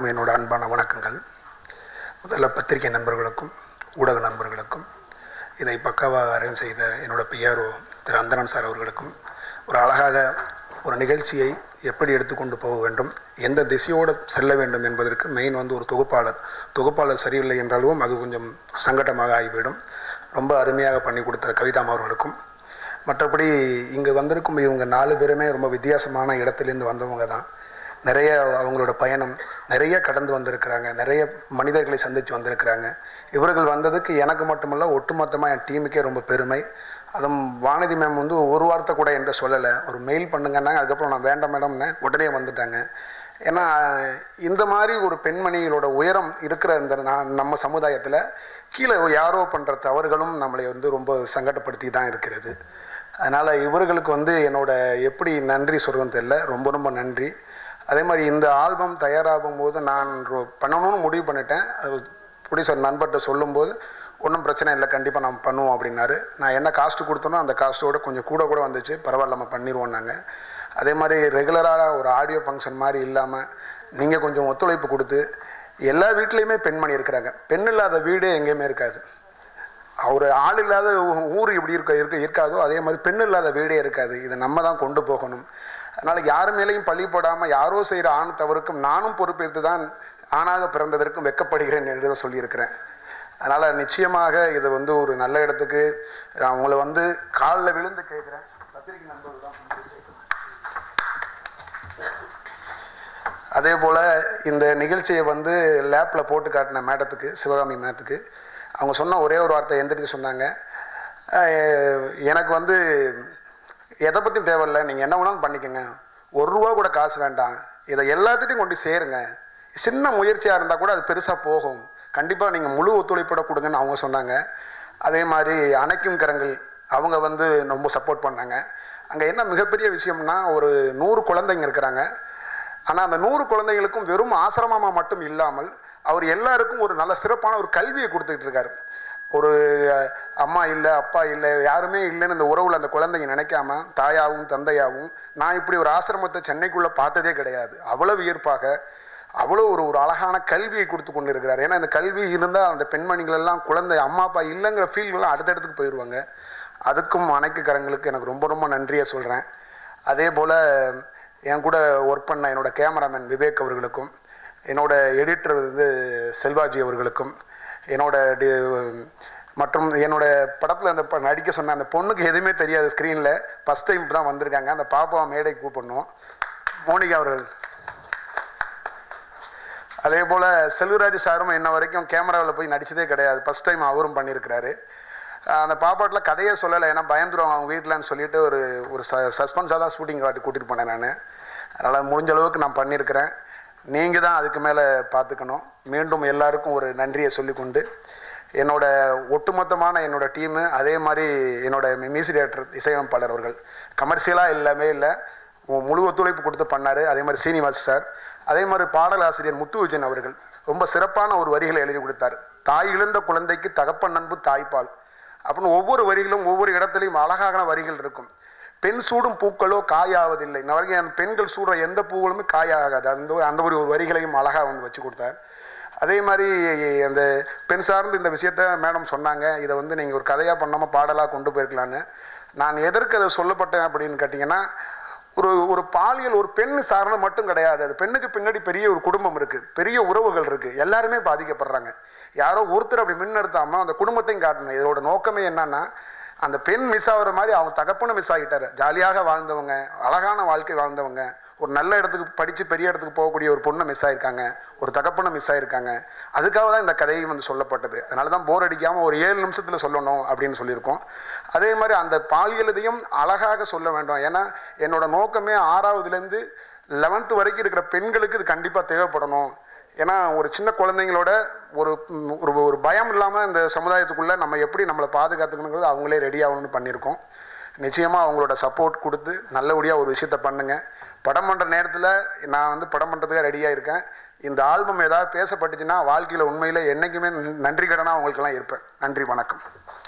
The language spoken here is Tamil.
என்னோட அன்பான வணக்கங்கள். முதல்ல பத்திரிகை நண்பர்களுக்கும் ஊடக நண்பர்களுக்கும் இதை பக்காவாக அரேஞ்ச் செய்த என்னோட பிஆர்ஓ திரு அந்தரன் சார் அவர்களுக்கும் ஒரு அழகாக ஒரு நிகழ்ச்சியை எப்படி எடுத்துக்கொண்டு போக வேண்டும், எந்த திசையோடு செல்ல வேண்டும் என்பதற்கு மெயின் ஒரு தொகுப்பாளர் சரியில்லை என்றாலும் அது கொஞ்சம் சங்கடமாக ஆகிவிடும். ரொம்ப அருமையாக பண்ணி கொடுத்த கவிதாம் அவர்களுக்கும், மற்றபடி இங்கே வந்திருக்கும் இவங்க 4 பேருமே ரொம்ப வித்தியாசமான இடத்துலேருந்து வந்தவங்க தான். நிறைய அவங்களோட பயணம் நிறைய கடந்து வந்திருக்கிறாங்க, நிறைய மனிதர்களை சந்தித்து வந்திருக்கிறாங்க. இவர்கள் வந்ததுக்கு எனக்கு மட்டுமல்ல ஒட்டுமொத்தமாக என் டீமுக்கே ரொம்ப பெருமை. அதுவும் வானதி மேம் ஒரு வார்த்தை கூட என்கிட்ட சொல்லலை, ஒரு மெயில் பண்ணுங்கன்னா அதுக்கப்புறம் நான் வேண்டாம் மேடம்னு உடனே வந்துட்டாங்க. ஏன்னா இந்த மாதிரி ஒரு பெண்மணிகளோட உயரம் இருக்கிற இந்த நம்ம சமுதாயத்தில் கீழே யாரோ பண்ணுற தவறுகளும் நம்மளை ரொம்ப சங்கடப்படுத்தி தான் இருக்கிறது. அதனால் இவர்களுக்கு என்னோட எப்படி நன்றி சொல்கிறதுன்னு தெரியல, ரொம்ப ரொம்ப நன்றி. அதே மாதிரி இந்த ஆல்பம் தயாராகும் போது நான் பண்ணணும்னு முடிவு பண்ணிட்டேன். அது ப்ரொடியூசர் நண்பர்கிட்ட சொல்லும்போது ஒன்றும் பிரச்சனை இல்லை, கண்டிப்பாக நம்ம பண்ணுவோம் அப்படின்னாரு. நான் என்ன காஸ்ட்டு கொடுத்தனோ அந்த காஸ்ட்டோட கொஞ்சம் கூட வந்துச்சு, பரவாயில்ல நம்ம பண்ணிடுவோம் நாங்கள். அதே மாதிரி ரெகுலராக ஒரு ஆடியோ ஃபங்க்ஷன் மாதிரி இல்லாமல் நீங்கள் கொஞ்சம் ஒத்துழைப்பு கொடுத்து, எல்லா வீட்லேயுமே பெண்மணி இருக்கிறாங்க, பெண் இல்லாத வீடே எங்கேயுமே இருக்காது. ஒரு ஆள் இல்லாத ஊர் எப்படி இருக்காதோ அதே மாதிரி பெண் இல்லாத வீடே இருக்காது. இதை நம்ம தான் கொண்டு போகணும். அதனால் யார் மேலேயும் பழி போடாமல் யாரோ செய்கிற ஆண் தவறுக்கும் நானும் பொறுப்பேற்று தான் ஆணாக பிறந்ததற்கும் வெட்கப்படுகிறேன் என்று தான் சொல்லியிருக்கிறேன். அதனால் நிச்சயமாக இது ஒரு நல்ல இடத்துக்கு அவங்கள காலில் விழுந்து கேட்குறேன். பத்திரிகை நண்பர்கள் தான். அதே போல் இந்த நிகழ்ச்சியை லேப்பில் போட்டு காட்டின மேடத்துக்கு, சிவகாமி மேடத்துக்கு, அவங்க சொன்ன ஒரே ஒரு வார்த்தை எந்திரிச்சு சொன்னாங்க, எனக்கு எதை பற்றியும் தேவையில்லை, நீங்கள் என்ன வேணாலும் பண்ணிக்கோங்க, ₹1 கூட காசு வேண்டாம், இதை எல்லாத்துட்டையும் கொண்டு சேருங்க, சின்ன முயற்சியாக இருந்தால் கூட அது பெருசாக போகும், கண்டிப்பாக நீங்கள் முழு ஒத்துழைப்போட கொடுங்கன்னு அவங்க சொன்னாங்க. அதே மாதிரி அணைக்கும் கரங்கள் அவங்க ரொம்ப சப்போர்ட் பண்ணாங்க. அங்கே என்ன மிகப்பெரிய விஷயம்னா, ஒரு 100 குழந்தைங்க இருக்கிறாங்க. ஆனால் அந்த 100 குழந்தைங்களுக்கும் வெறும் ஆசிரமமாக மட்டும் இல்லாமல் அவர் எல்லாருக்கும் ஒரு நல்ல சிறப்பான ஒரு கல்வியை கொடுத்துட்டு இருக்காரு. ஒரு அம்மா இல்லை அப்பா இல்லை யாருமே இல்லைன்னு இந்த உறவில் அந்த குழந்தைங்க நினைக்காம தாயாகவும் தந்தையாகவும், நான் இப்படி ஒரு ஆசிரமத்தை சென்னைக்குள்ளே பார்த்ததே கிடையாது, அவ்வளோ வியர்ப்பாக அவ்வளோ ஒரு அழகான கல்வியை கொடுத்து கொண்டு இருக்கிறார். ஏன்னா இந்த கல்வி இருந்தால் அந்த பெண்மணிகள் எல்லாம் குழந்தை அம்மா அப்பா இல்லைங்கிற ஃபீல்கள்லாம் அடுத்தடுத்துக்கு போயிடுவாங்க. அதுக்கும் அணைக்கு கரங்களுக்கு எனக்கு ரொம்ப ரொம்ப நன்றியை சொல்கிறேன். அதே போல் என் கூட ஒர்க் பண்ண என்னோடய கேமராமேன் விவேக் அவர்களுக்கும், என்னோட எடிட்டர் செல்வாஜி அவர்களுக்கும், மற்றும் என்னோட படத்தில் அந்த நடிக்க சொன்ன அந்த பொண்ணுக்கு எதுவுமே தெரியாது, ஸ்க்ரீனில் ஃபஸ்ட் டைம் தான் வந்திருக்காங்க, அந்த பாப்பாவை மேடை கூப்பிடணும், மோனிகா அவர்கள். அதே போல் செல்வராஜ் சாரும் இன்ன வரைக்கும் கேமராவில் போய் நடித்ததே கிடையாது, ஃபஸ்ட் டைம் அவரும் பண்ணியிருக்கிறாரு. அந்த பாப்பாட்டில் கதையே சொல்லலை, ஏன்னா பயந்துருவாங்க அவங்க வீட்டில்னு சொல்லிட்டு ஒரு சஸ்பென்ஸாக தான் ஷூட்டிங் காட்டி கூட்டிகிட்டு போனேன் நான். அதனால் முடிஞ்ச அளவுக்கு நான் பண்ணியிருக்கிறேன், நீங்கள் தான் அதுக்கு மேலே பார்த்துக்கணும். மீண்டும் எல்லாருக்கும் ஒரு நன்றியை சொல்லிக்கொண்டு, என்னோட ஒட்டுமொத்தமான என்னோட டீமு, அதே மாதிரி என்னோட மியூசிக் டைரக்டர் இசையமைப்பாளர் அவர்கள் கமர்ஷியலாக எல்லாமே இல்லை, முழு ஒத்துழைப்பு கொடுத்து பண்ணார். அதே மாதிரி சீனிவாஸ் சார், அதே மாதிரி பாடல் ஆசிரியர் முத்துவிஜயன் அவர்கள் ரொம்ப சிறப்பான ஒரு வரிகளை எழுதி கொடுத்தார். தாய் இழந்த குழந்தைக்கு தகப்பன் அன்பு தாய்ப்பால் அப்படின்னு ஒவ்வொரு வரிகளும் ஒவ்வொரு இடத்துலையும் அழகான வரிகள் இருக்கும். பெண் சூடும் பூக்களோ காயாவதில்லை, இன்ன வரைக்கும் பெண்கள் சூடுற எந்த பூக்களுமே காயாகாது, அந்த ஒரு வரிகளையும் அழகாக வச்சு கொடுத்தார். அதே மாதிரி அந்த பெண் சார்ந்து இந்த விஷயத்த மேடம் சொன்னாங்க, இதை நீங்கள் ஒரு கதையாக பண்ணாமல் பாடலாக கொண்டு போயிருக்கலான்னு. நான் எதற்கு அதை சொல்லப்பட்டேன் அப்படின்னு கேட்டிங்கன்னா, ஒரு பாலியல் ஒரு பெண் சார்ந்து மட்டும் கிடையாது, அது பெண்ணுக்கு பின்னாடி பெரிய ஒரு குடும்பம் இருக்குது, பெரிய உறவுகள் இருக்குது, எல்லாருமே பாதிக்கப்படுறாங்க. யாரோ ஒருத்தர் அப்படி முன்னிறுத்தாமல் அந்த குடும்பத்தையும் காட்டணும். இதோட நோக்கமே என்னன்னா, அந்த பெண் மிஸ் ஆகிற மாதிரி அவன் தகப்பனும் மிஸ் ஆகிட்டார். ஜாலியாக வாழ்ந்தவங்க, அழகான வாழ்க்கை வாழ்ந்தவங்க, ஒரு நல்ல இடத்துக்கு படித்து பெரிய இடத்துக்கு போகக்கூடிய ஒரு பொண்ணை மிஸ் ஆகிருக்காங்க, ஒரு தகப்பனை மிஸ் ஆகிருக்காங்க. அதுக்காக தான் இந்த கதையும் சொல்லப்பட்டது. அதனால தான் போர் அடிக்காமல் ஒரு 7 நிமிஷத்தில் சொல்லணும் அப்படின்னு சொல்லியிருக்கோம். அதே மாதிரி அந்த பாலியலையும் அழகாக சொல்ல வேண்டும். ஏன்னா என்னோட நோக்கமே 6வதுலேருந்து 11th வரைக்கும் இருக்கிற பெண்களுக்கு இது கண்டிப்பாக தேவைப்படணும். ஏன்னா ஒரு சின்ன குழந்தைங்களோட ஒரு பயம் இல்லாமல் இந்த சமுதாயத்துக்குள்ளே நம்ம எப்படி நம்மளை பாதுகாத்துக்கணுங்கிறது அவங்களே ரெடி ஆகணும்னு பண்ணியிருக்கோம். நிச்சயமாக அவங்களோட சப்போர்ட் கொடுத்து நல்லபடியாக ஒரு விஷயத்த பண்ணுங்கள். படம் பண்ணுற நேரத்தில் நான் படம் பண்ணுறதுக்காக ரெடியாக இருக்கேன். இந்த ஆல்பம் ஏதாவது பேசப்பட்டுச்சுன்னா வாழ்க்கையில் உண்மையில் என்றைக்குமே நன்றி கடனாக அவங்களுக்கெல்லாம் இருப்பேன். நன்றி, வணக்கம்.